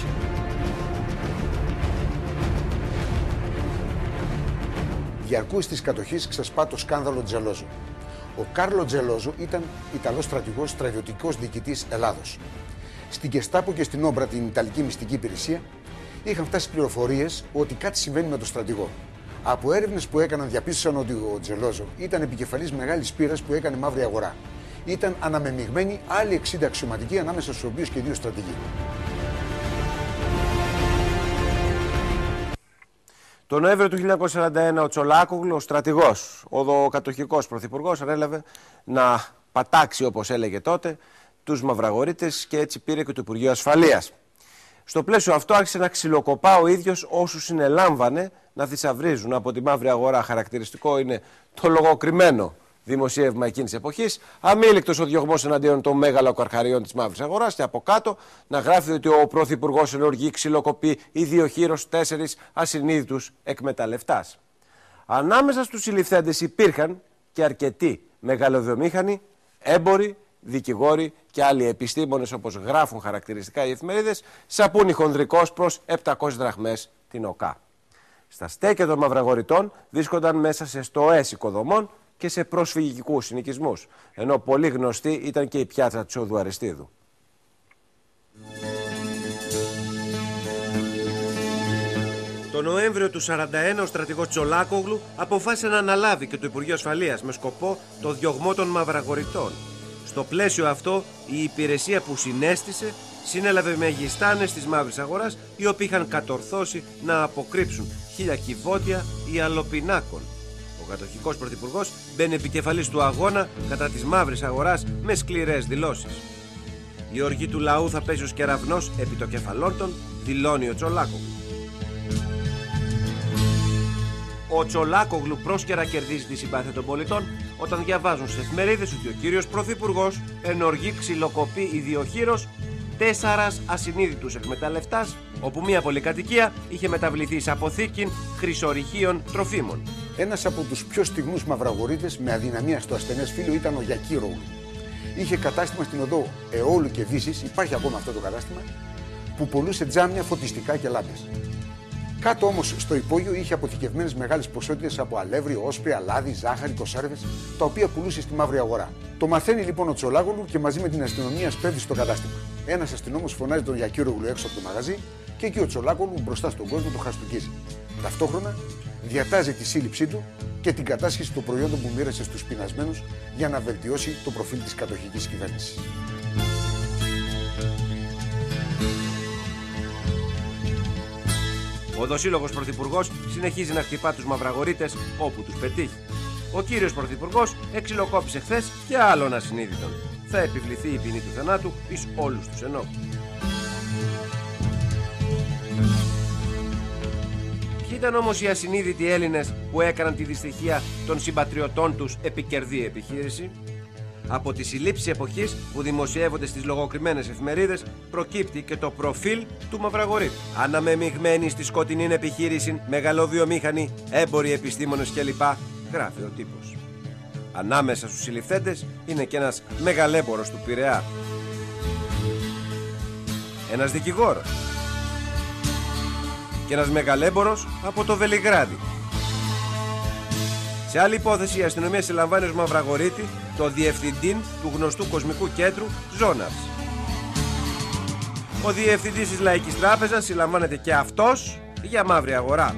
Διαρκούς της κατοχής ξεσπά το σκάνδαλο Τζελόζο. Ο Κάρλο Τζελόζο ήταν Ιταλός στρατηγός, στρατιωτικός διοικητής Ελλάδος. Στην Γκεστάπο και στην Όμπρα, την Ιταλική μυστική υπηρεσία, είχαν φτάσει πληροφορίες ότι κάτι συμβαίνει με τον στρατηγό. Από έρευνες που έκαναν διαπίστωσαν ότι ο Τζελόζο ήταν επικεφαλής μεγάλης πύρας που έκανε μαύρη αγορά. Ήταν αναμεμειγμένοι άλλοι 60 αξιωματικοί, ανάμεσα στους οποίους και 2 στρατηγοί. Το Νοέμβριο του 1941 ο Τσολάκογλου, ο στρατηγός, ο κατοχικός πρωθυπουργός, ανέλαβε να πατάξει, όπως έλεγε τότε, τους μαυραγορείτες και έτσι πήρε και το Υπουργείο Ασφαλείας. Στο πλαίσιο αυτό άρχισε να ξυλοκοπά ο ίδιος όσους συνελάμβανε να θησαυρίζουν από τη μαύρη αγορά. Χαρακτηριστικό είναι το λογοκριμένο δημοσίευμα εκείνης εποχής. Αμήλικτος ο διωγμός εναντίον των μεγαλοκαρχαριών της μαύρης αγοράς και από κάτω να γράφει ότι ο πρωθυπουργός ενεργεί, ξυλοκοπεί ιδιοχείρος 4 ασυνείδητους εκμεταλλευτάς. Ανάμεσα στους συλληφθέντες υπήρχαν και αρκετοί μεγαλοβιομήχανοι, έμποροι, δικηγόροι και άλλοι επιστήμονες, όπως γράφουν χαρακτηριστικά οι εφημερίδες, σαπούνι χονδρικός προς 700 δραχμές την ΟΚΑ. Στα στέκια των μαυραγοριτών βρίσκονταν μέσα σε στοές οικοδομών και σε προσφυγικούς συνοικισμούς, ενώ πολύ γνωστή ήταν και η πιάτσα της Οδού Αριστείδου. Το Νοέμβριο του 1941 ο στρατηγός Τσολάκογλου αποφάσισε να αναλάβει και το Υπουργείο Ασφαλείας με σκοπό το διωγμό των μαυραγοριτών. Στο πλαίσιο αυτό, η υπηρεσία που συνέστησε συνέλαβε μεγιστάνες της μαύρης αγοράς, οι οποίοι είχαν κατορθώσει να αποκρύψουν 1000 κυβότια ιαλοπινάκων. Ο κατοχικός πρωθυπουργός μπαίνει επικεφαλής του αγώνα κατά της μαύρης αγοράς με σκληρές δηλώσεις. Η οργή του λαού θα πέσει ως κεραυνός επί το κεφαλών, δηλώνει ο Τσολάκογλου. Ο Τσολάκογλου πρόσκαιρα κερδίζει τη συμπάθεια των πολιτών όταν διαβάζουν στις εφημερίδες ότι ο κύριος πρωθυπουργός ενεργεί, ξυλοκοπεί ιδιοχείρος 4 ασυνείδητους εκμεταλλευτάς, όπου μία πολυκατοικία είχε μεταβληθεί σε αποθήκη χρυσορυχείων τροφίμων. Ένας από τους πιο στιγμούς μαυραγορείτες με αδυναμία στο ασθενές φύλλο ήταν ο Γιακύρογλου. Είχε κατάστημα στην οδό Εόλου και Δύσης, υπάρχει ακόμα αυτό το κατάστημα, που πωλούσε τζάμια, φωτιστικά και λάμπες. Κάτω όμως στο υπόγειο είχε αποθηκευμένες μεγάλες ποσότητες από αλεύρι, όσπρια, λάδι, ζάχαρη, κονσέρβες, τα οποία πουλούσε στη μαύρη αγορά. Το μαθαίνει λοιπόν ο Τσολάκογλου και μαζί με την αστυνομία σπέβδει στο κατάστημα. Ένας αστυνόμος φωνάζει τον Γιακύρογλου έξω από το μαγαζί και εκεί ο Τσολάκογλου μπροστά στον κόσμο το χαστούκίζει. Ταυτόχρονα διατάζει τη σύλληψή του και την κατάσχεση των προϊόντων που μοίρασε στους πεινασμένους για να βελτιώσει το προφίλ της κατοχικής κυβέρνησης. Ο δοσύλλογος πρωθυπουργός συνεχίζει να χτυπά τους μαυραγορείτες όπου τους πετύχει. Ο κύριος πρωθυπουργός εξυλοκόπησε χθες και άλλον ασυνείδητον. Θα επιβληθεί η ποινή του θανάτου εις όλους τους ενόχους. Ποιοι ήταν όμως οι ασυνείδητοι Έλληνες που έκαναν τη δυστυχία των συμπατριωτών τους επικερδή επιχείρηση? Από τις συλλήψεις εποχής που δημοσιεύονται στις λογοκριμένες εφημερίδες προκύπτει και το προφίλ του μαυραγορείτη. Αναμεμειγμένοι στη σκοτεινή επιχείρηση, μεγαλοβιομήχανοι, έμποροι, επιστήμονες κλπ. Γράφει ο τύπος. Ανάμεσα στους συλληφθέντες είναι και ένας μεγαλέμπορος του Πειραιά. Ένας δικηγόρος. Και ένας μεγαλέμπορος από το Βελιγράδι. Σε άλλη υπόθεση, η αστυνομία συλλαμβάνει ως μαυραγορείτη το διευθυντή του γνωστού κοσμικού κέντρου Ζώναρς. Ο διευθυντής της Λαϊκής Τράπεζας συλλαμβάνεται και αυτός για μαύρη αγορά.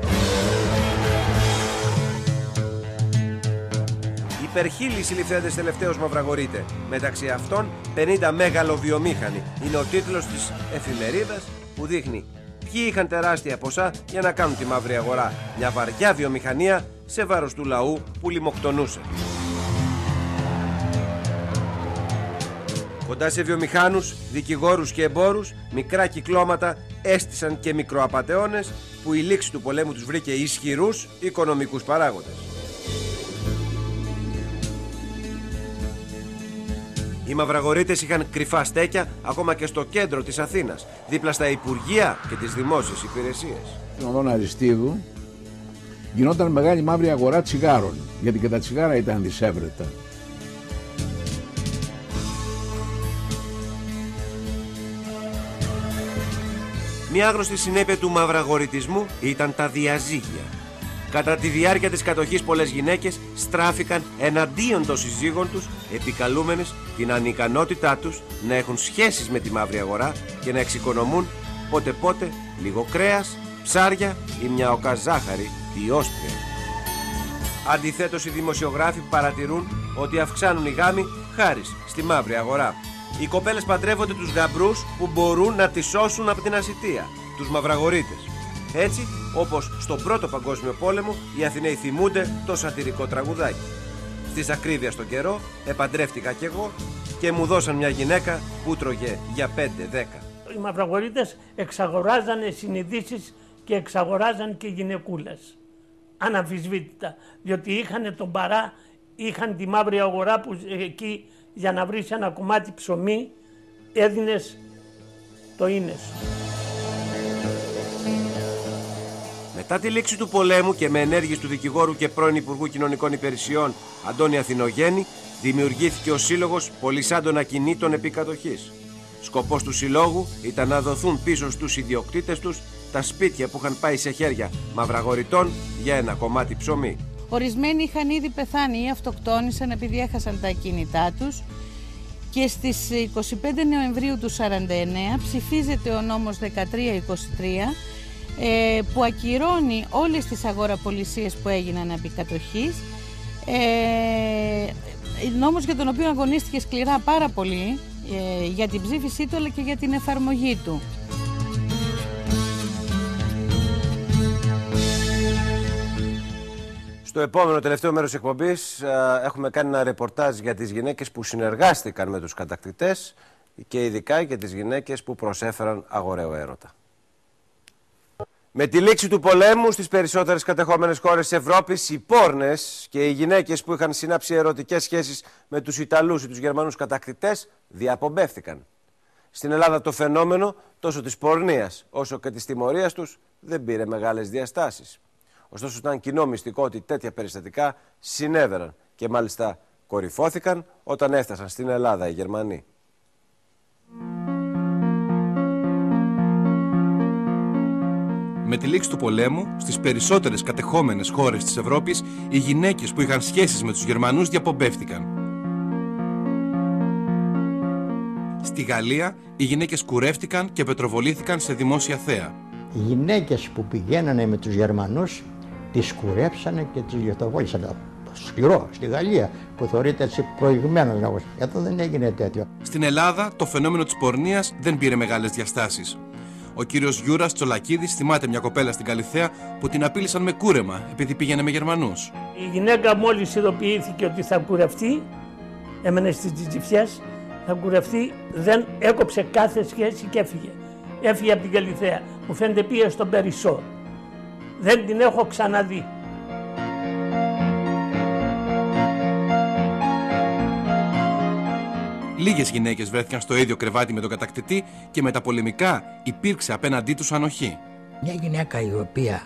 Υπερχίλιοι συλληφθέντες τελευταίως μαυραγορείτε. Μεταξύ αυτών 50 μεγαλοβιομήχανοι είναι ο τίτλος της εφημερίδας που δείχνει ποιοι είχαν τεράστια ποσά για να κάνουν τη μαύρη αγορά. Μια βαριά βιομηχανία σε βάρος του λαού που λιμοκτονούσε. Κοντά σε βιομηχάνους, δικηγόρους και εμπόρους, μικρά κυκλώματα έστησαν και μικροαπατεώνες που η λήξη του πολέμου τους βρήκε ισχυρούς οικονομικούς παράγοντες. Οι μαυραγορείτες είχαν κρυφά στέκια ακόμα και στο κέντρο της Αθήνας, δίπλα στα υπουργεία και τις δημόσιες υπηρεσίες. Στην οδό Αριστείδου γινόταν μεγάλη μαύρη αγορά τσιγάρων, γιατί και τα τσιγάρα ήταν δισεύρετα. Μια άγνωστη συνέπεια του μαυραγορειτισμού ήταν τα διαζύγια. Κατά τη διάρκεια της κατοχής πολλές γυναίκες στράφηκαν εναντίον των συζύγων τους, επικαλούμενες την ανικανότητά τους να έχουν σχέσεις με τη μαύρη αγορά και να εξοικονομούν πότε-πότε λίγο κρέας, ψάρια ή μια οκά ζάχαρη ή όσπρια. Αντιθέτως, οι δημοσιογράφοι παρατηρούν ότι αυξάνουν οι γάμοι χάρη στη μαύρη αγορά. Οι κοπέλες παντρεύονται τους γαμπρούς που μπορούν να τις σώσουν από την ασιτεία, τους μαυραγορείτες. Έτσι, όπως στον Πρώτο Παγκόσμιο Πόλεμο, οι Αθηναίοι θυμούνται το σατυρικό τραγουδάκι. Στις ακρίβεια στον καιρό, επαντρεύτηκα κι εγώ και μου δώσαν μια γυναίκα που τρώγε για 5-10. Οι μαυραγορείτες εξαγοράζανε συνειδήσεις και εξαγοράζαν και γυναικούλες. Αναμφισβήτητα. Διότι είχαν τον παρά, είχαν τη μαύρη αγορά που εκεί για να βρεις ένα κομμάτι ψωμί έδινες το ίνες. Μετά τη λήξη του πολέμου και με ενέργειες του δικηγόρου και πρώην Υπουργού Κοινωνικών Υπηρεσιών Αντώνη Αθηνογέννη, δημιουργήθηκε ο Σύλλογος Πολυσάντων Ακινήτων Επικατοχής. Σκοπός του συλλόγου ήταν να δοθούν πίσω στους ιδιοκτήτες τους τα σπίτια που είχαν πάει σε χέρια μαυραγοριτών για ένα κομμάτι ψωμί. Ορισμένοι είχαν ήδη πεθάνει ή αυτοκτόνησαν επειδή έχασαν τα ακίνητά τους και στις 25 Νοεμβρίου του 1949 ψηφίζεται ο νόμος 1323 που ακυρώνει όλες τις αγοραπολισίες που έγιναν επί κατοχής, νόμος για τον οποίο αγωνίστηκε σκληρά πάρα πολύ για την ψήφισή του αλλά και για την εφαρμογή του. Στο επόμενο τελευταίο μέρος της εκπομπής έχουμε κάνει ένα ρεπορτάζ για τις γυναίκες που συνεργάστηκαν με τους κατακτητές και ειδικά για τις γυναίκες που προσέφεραν αγοραίο έρωτα. Με τη λήξη του πολέμου στις περισσότερες κατεχόμενες χώρες της Ευρώπης, οι πόρνες και οι γυναίκες που είχαν συνάψει ερωτικές σχέσεις με τους Ιταλούς ή τους Γερμανούς κατακτητές διαπομπεύθηκαν. Στην Ελλάδα το φαινόμενο τόσο της πορνείας όσο και της τιμωρίας τους δεν πήρε μεγάλες διαστάσεις. Ωστόσο ήταν κοινό μυστικό ότι τέτοια περιστατικά συνέβαιναν και μάλιστα κορυφώθηκαν όταν έφτασαν στην Ελλάδα οι Γερμανοί. Με τη λήξη του πολέμου, στις περισσότερες κατεχόμενες χώρες της Ευρώπης, οι γυναίκες που είχαν σχέσεις με τους Γερμανούς διαπομπεύτηκαν. Στη Γαλλία, οι γυναίκες κουρεύτηκαν και πετροβολήθηκαν σε δημόσια θέα. Οι γυναίκες που πηγαίνανε με τους Γερμανούς τις κουρέψανε και τις λιωτοβόλησαν. Σκληρό, στη Γαλλία, που θεωρείται έτσι προηγμένος λόγος. Εδώ δεν έγινε τέτοιο. Στην Ελλάδα, το φαινόμενο της πορνείας δεν πήρε μεγάλες διαστάσεις. Ο κύριος Γιούρας Τσολακίδης θυμάται μια κοπέλα στην Καλιθέα που την απείλησαν με κούρεμα επειδή πήγαινε με Γερμανούς. Η γυναίκα μόλις ειδοποιήθηκε ότι θα κουρευτεί, έμενε στις Τζιτζιφιές, θα κουρευτεί, δεν έκοψε κάθε σχέση και έφυγε. Έφυγε από την Καλιθέα. Μου φαίνεται πήγε στον Περισσό. Δεν την έχω ξαναδεί. Λίγες γυναίκες βρέθηκαν στο ίδιο κρεβάτι με τον κατακτητή και μεταπολεμικά υπήρξε απέναντί τους ανοχή. Μια γυναίκα η οποία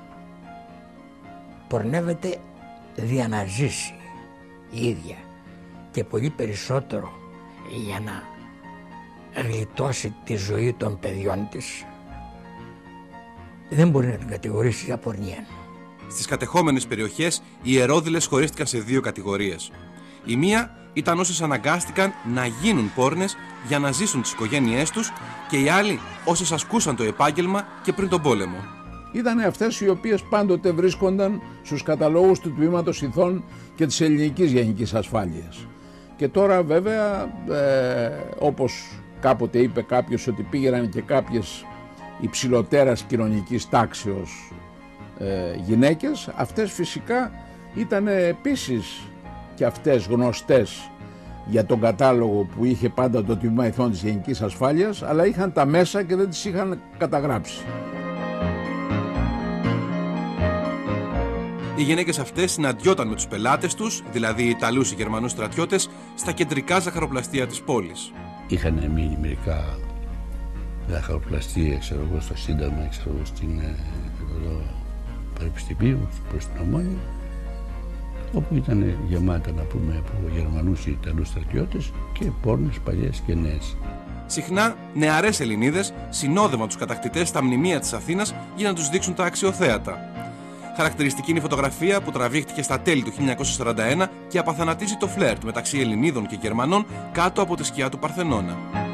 πορνεύεται για να ζήσει η ίδια και πολύ περισσότερο για να γλιτώσει τη ζωή των παιδιών της, δεν μπορεί να την κατηγορήσει για πορνεία. Στις κατεχόμενες περιοχές οι ιερόδουλες χωρίστηκαν σε δύο κατηγορίες. Η μία ήταν όσες αναγκάστηκαν να γίνουν πόρνες για να ζήσουν τις οικογένειές τους και οι άλλοι όσες ασκούσαν το επάγγελμα και πριν τον πόλεμο. Ήταν αυτές οι οποίες πάντοτε βρίσκονταν στους καταλόγους του Τμήματος Ηθών και της Ελληνικής Γενικής Ασφάλειας. Και τώρα βέβαια, όπως κάποτε είπε κάποιος ότι πήγαιναν και κάποιες υψηλότερας κοινωνικής τάξεως γυναίκες, αυτές φυσικά ήταν επίσης και αυτές γνωστές για τον κατάλογο που είχε πάντα το Τμήμα Ηθών της Γενικής Ασφάλειας, αλλά είχαν τα μέσα και δεν τις είχαν καταγράψει. Οι γυναίκες αυτές συναντιόταν με τους πελάτες τους, δηλαδή Ιταλούς ή Γερμανούς στρατιώτες, στα κεντρικά ζαχαροπλαστεία της πόλης. Είχαν μείνει μερικά ζαχαροπλαστεία, ξέρω εγώ, στο Σύνταγμα, ξέρω εγώ, στην Πανεπιστημίου, προς την Ομόνια, όπου ήταν γεμάτα, να πούμε, από Γερμανούς ή Ιταλούς στρατιώτες και πόρνες παλιές και νέες. Συχνά νεαρές Ελληνίδες συνόδευαν τους κατακτητές στα μνημεία της Αθήνας για να τους δείξουν τα αξιοθέατα. Χαρακτηριστική είναι η φωτογραφία που τραβήχτηκε στα τέλη του 1941 και απαθανατίζει το φλερτ μεταξύ Ελληνίδων και Γερμανών κάτω από τη σκιά του Παρθενώνα.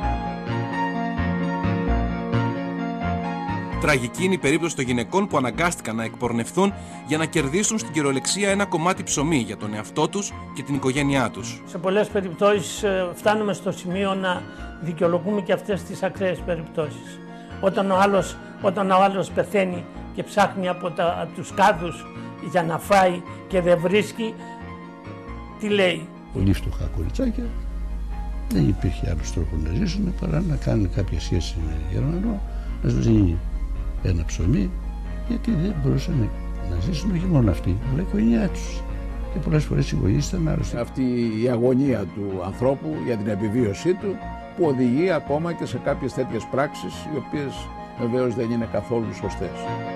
Τραγική είναι η περίπτωση των γυναικών που αναγκάστηκαν να εκπορνευθούν για να κερδίσουν στην κυριολεξία ένα κομμάτι ψωμί για τον εαυτό τους και την οικογένειά τους. Σε πολλές περιπτώσεις φτάνουμε στο σημείο να δικαιολογούμε και αυτές τις ακραίες περιπτώσεις. Όταν ο άλλος πεθαίνει και ψάχνει από τους κάδους για να φάει και δεν βρίσκει, τι λέει? Πολύ φτωχά κοριτσάκια, δεν υπήρχε άλλος τρόπο να ζήσουν παρά να κάνουν κάποια σχέση με Γερμανό, να τους δίνει ένα ψωμί, γιατί δεν μπορούσαν να ζήσουν όχι μόνο αυτοί, αλλά η οικογένειά τους. Και πολλές φορές οι γονείς ήταν άρρωστοι. Αυτή η αγωνία του ανθρώπου για την επιβίωσή του, που οδηγεί ακόμα και σε κάποιες τέτοιες πράξεις, οι οποίες βεβαίως δεν είναι καθόλου σωστές.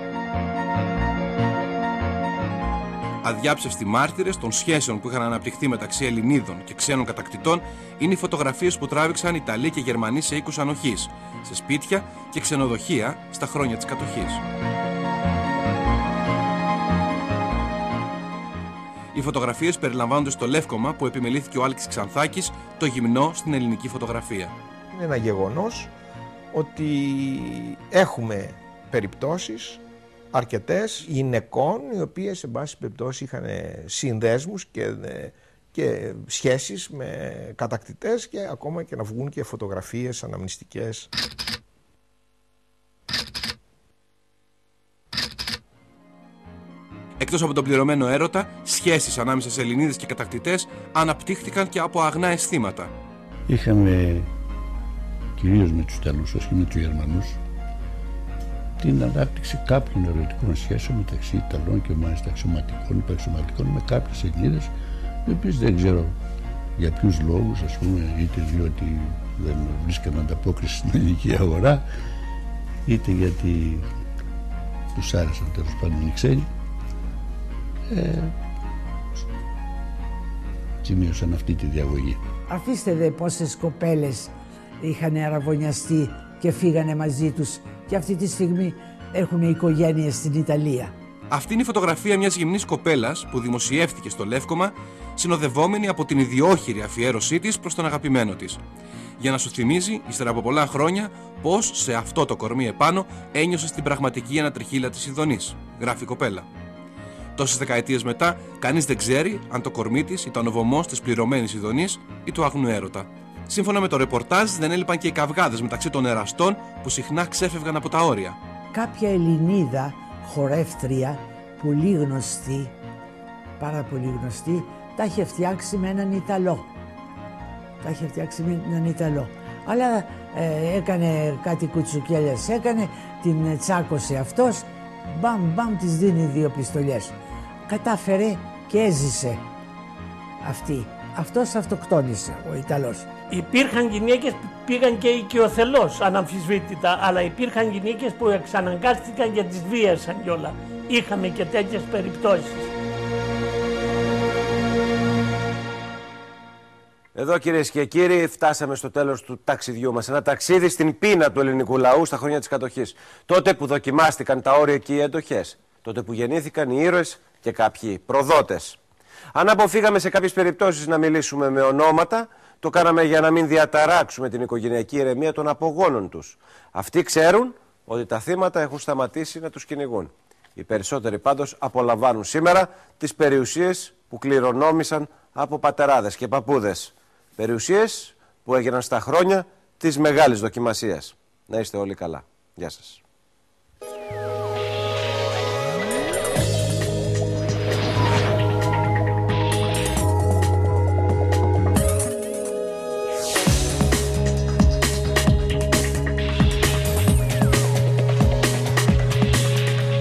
Αδιάψευτοι μάρτυρες των σχέσεων που είχαν αναπτυχθεί μεταξύ Ελληνίδων και ξένων κατακτητών είναι οι φωτογραφίες που τράβηξαν Ιταλοί και Γερμανοί σε οίκους ανοχής, σε σπίτια και ξενοδοχεία στα χρόνια της κατοχής. Οι φωτογραφίες περιλαμβάνονται στο Λεύκομα που επιμελήθηκε ο Άλκης Ξανθάκης, το γυμνό στην ελληνική φωτογραφία. Είναι ένα γεγονός ότι έχουμε περιπτώσεις αρκετές γυναικών οι οποίες σε πάση περιπτώσει είχαν συνδέσμους και σχέσεις με κατακτητές και ακόμα και να βγουν και φωτογραφίες αναμνηστικές. Εκτός από τον πληρωμένο έρωτα, σχέσεις ανάμεσα σε Ελληνίδες και κατακτητές αναπτύχθηκαν και από αγνά αισθήματα. Είχαμε, κυρίως με τους Ιταλούς, όχι με τους Γερμανούς, την ανάπτυξη κάποιων ερωτικών σχέσεων μεταξύ Ιταλών και μάλιστα αξιωματικών, υπαξιωματικών με κάποιες Ελληνίδες, οι οποίες δεν ξέρω για ποιους λόγους, ας πούμε, είτε διότι δεν βρίσκαν ανταπόκριση στην ελληνική αγορά, είτε γιατί τους άρεσαν τέλος πάντων οι ξένοι. Σημείωσαν αυτή τη διαγωγή. Αφήστε δε πόσες κοπέλες είχαν αραβωνιαστεί και φύγανε μαζί τους και αυτή τη στιγμή έχουν οικογένειες στην Ιταλία. Αυτή είναι η φωτογραφία μιας γυμνής κοπέλας που δημοσιεύτηκε στο Λεύκομα, συνοδευόμενη από την ιδιόχειρη αφιέρωσή της προς τον αγαπημένο της. Για να σου θυμίζει, ύστερα από πολλά χρόνια, πως σε αυτό το κορμί επάνω ένιωσε στην πραγματική ανατριχύλα της Ιδονής, γράφει η κοπέλα. Τόσες δεκαετίες μετά, κανείς δεν ξέρει αν το κορμί της ήταν ο βωμός της πληρωμένης Ιδονής ή του άγνου έρωτα. Σύμφωνα με το ρεπορτάζ, δεν έλειπαν και οι καυγάδες μεταξύ των εραστών που συχνά ξέφευγαν από τα όρια. Κάποια Ελληνίδα χορεύτρια, πολύ γνωστή, πάρα πολύ γνωστή, τα είχε φτιάξει με έναν Ιταλό. Αλλά έκανε κάτι κουτσουκέλιας, την τσάκωσε αυτός, μπαμ, της δίνει 2 πιστολιές. Κατάφερε και έζησε αυτή. Αυτός αυτοκτόνησε, ο Ιταλός. Υπήρχαν γυναίκες που πήγαν και οικειοθελώς, αναμφισβήτητα, αλλά υπήρχαν γυναίκες που εξαναγκάστηκαν και τις βίασαν κιόλα. Είχαμε και τέτοιες περιπτώσεις. Εδώ, κυρίες και κύριοι, φτάσαμε στο τέλος του ταξιδιού μας. Ένα ταξίδι στην πείνα του ελληνικού λαού στα χρόνια της κατοχής. Τότε που δοκιμάστηκαν τα όρια οι εντοχές. Τότε που γεννήθηκαν οι ήρωες και κάποιοι προδότες. Αν αποφύγαμε σε κάποιες περιπτώσεις να μιλήσουμε με ονόματα, το κάναμε για να μην διαταράξουμε την οικογενειακή ηρεμία των απογόνων τους. Αυτοί ξέρουν ότι τα θύματα έχουν σταματήσει να τους κυνηγούν. Οι περισσότεροι πάντως απολαμβάνουν σήμερα τις περιουσίες που κληρονόμησαν από πατεράδες και παππούδες. Περιουσίες που έγιναν στα χρόνια της μεγάλης δοκιμασίας. Να είστε όλοι καλά. Γεια σας.